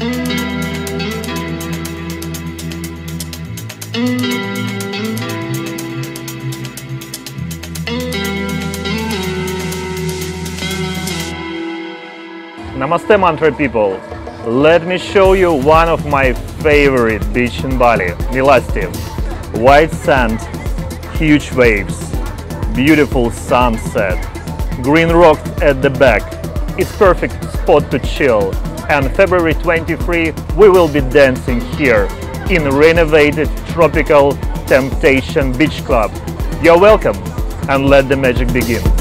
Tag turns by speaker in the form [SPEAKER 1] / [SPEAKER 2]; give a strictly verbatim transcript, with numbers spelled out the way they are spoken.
[SPEAKER 1] Namaste Mantra people! Let me show you one of my favorite beach in Bali, Melasti. White sand, huge waves, beautiful sunset, green rocks at the back. It's perfect spot to chill. And February twenty-third we will be dancing here in renovated tropical Temptation Beach Club. You're welcome and let the magic begin.